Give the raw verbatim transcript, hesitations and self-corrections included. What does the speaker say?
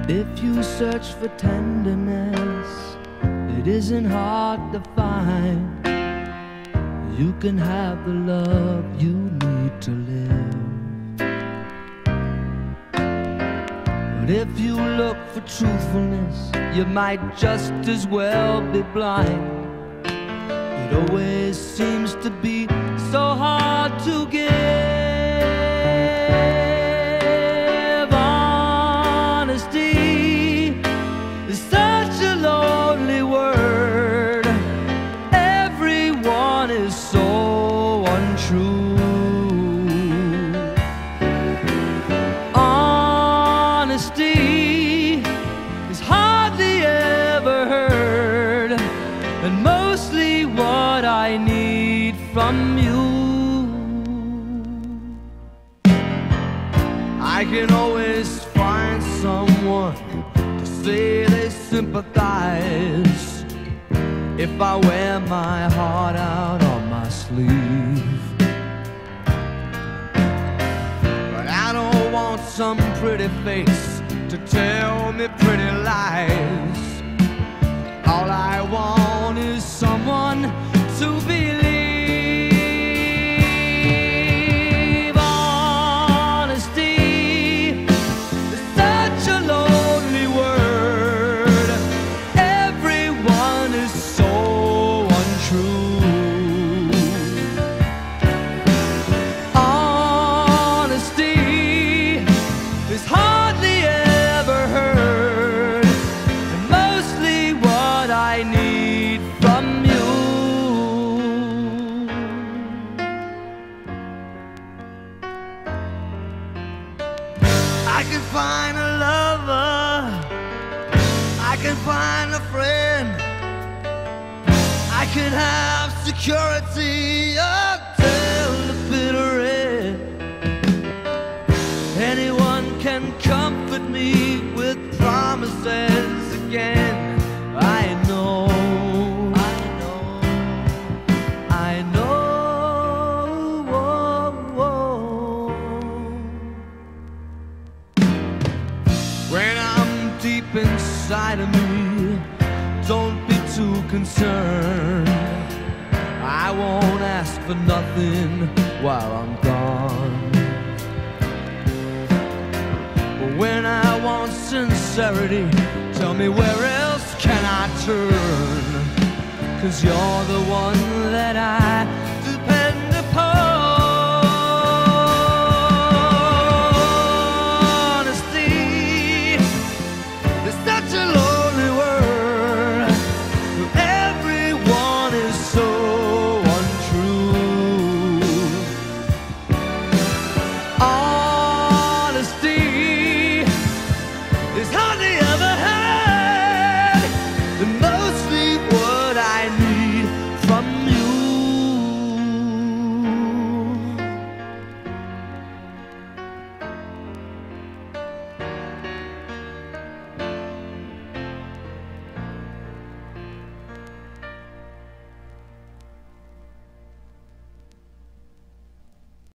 If you search for tenderness, it isn't hard to find. You can have the love you need to live. But if you look for truthfulness, you might just as well be blind. It always seems to be so hard to give. Honesty is such a lonely word. Everyone is so untrue. Honesty is hardly ever heard, and mostly what I need from you. I can always find someone to say they sympathize if I wear my heart out on my sleeve. But I don't want some pretty face to tell me pretty lies. All I want is someone to believe. Honesty is such a lonely word. Everyone is so untrue. Honesty is hardly ever heard, and mostly what I need from you. I can find a lover, I can find a friend, I can have security until the bitter end. Anyone can comfort me with promises again. I know, I know, I know. When I'm deep inside of me, don't be too concerned. I won't ask for nothing while I'm gone. But when I want sincerity, tell me where else can I turn? 'Cause you're the one that I